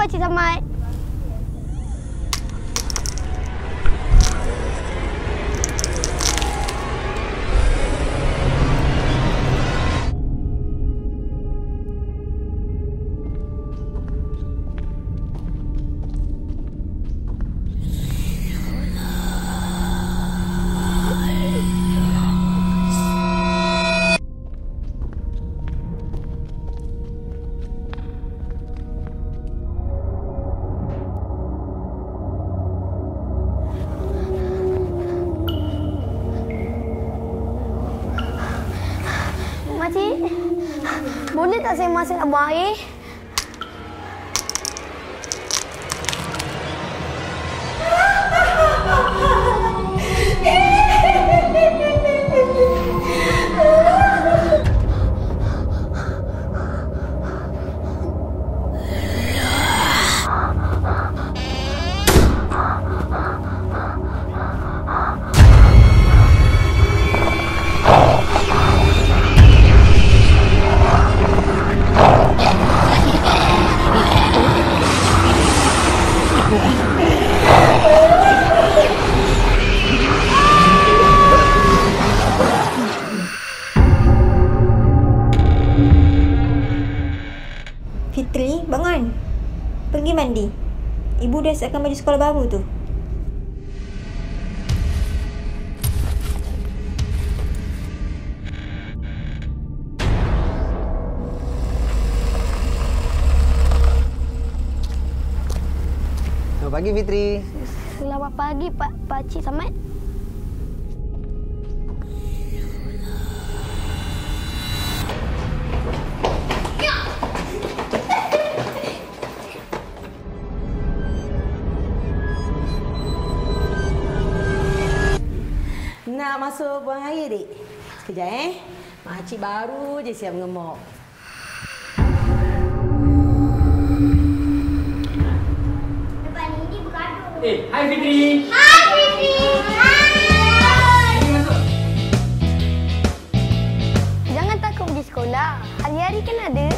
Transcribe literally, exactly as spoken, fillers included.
Pakcik Samad. Makcik, boleh tak saya masuk nak buang air? Fitri, bangun. Pergi mandi. Ibu dah siapkan baju sekolah baru tu. Selamat pagi, Fitri. Selamat pagi, Pak Pakcik Samad. Nak masuk buang air, Dik? Sekejap, eh. Makcik baru je siap mengemok. Depan ini bergaduh. Eh, hai Fitri. Hai Fitri. Hai. Jangan takut pergi sekolah. Hari-hari kan ada.